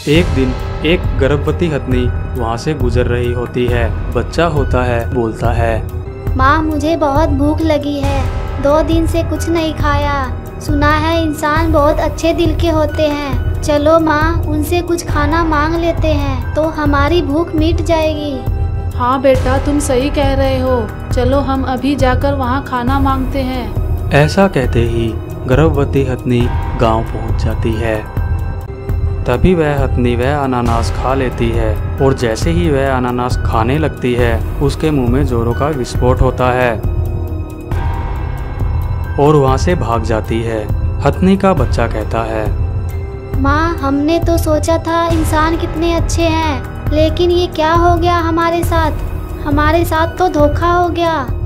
एक दिन एक गर्भवती हथनी वहाँ से गुजर रही होती है। बच्चा होता है, बोलता है, माँ मुझे बहुत भूख लगी है, 2 दिन से कुछ नहीं खाया। सुना है इंसान बहुत अच्छे दिल के होते हैं, चलो माँ उनसे कुछ खाना मांग लेते हैं तो हमारी भूख मिट जाएगी। हाँ बेटा, तुम सही कह रहे हो, चलो हम अभी जाकर वहाँ खाना मांगते हैं। ऐसा कहते ही गर्भवती हथनी गांव पहुंच जाती है। तभी वह हथनी वह अनानास खा लेती है और जैसे ही वह अनानास खाने लगती है उसके मुंह में जोरों का विस्फोट होता है और वहां से भाग जाती है। हथनी का बच्चा कहता है, माँ हमने तो सोचा था इंसान कितने अच्छे हैं, लेकिन ये क्या हो गया हमारे साथ तो धोखा हो गया।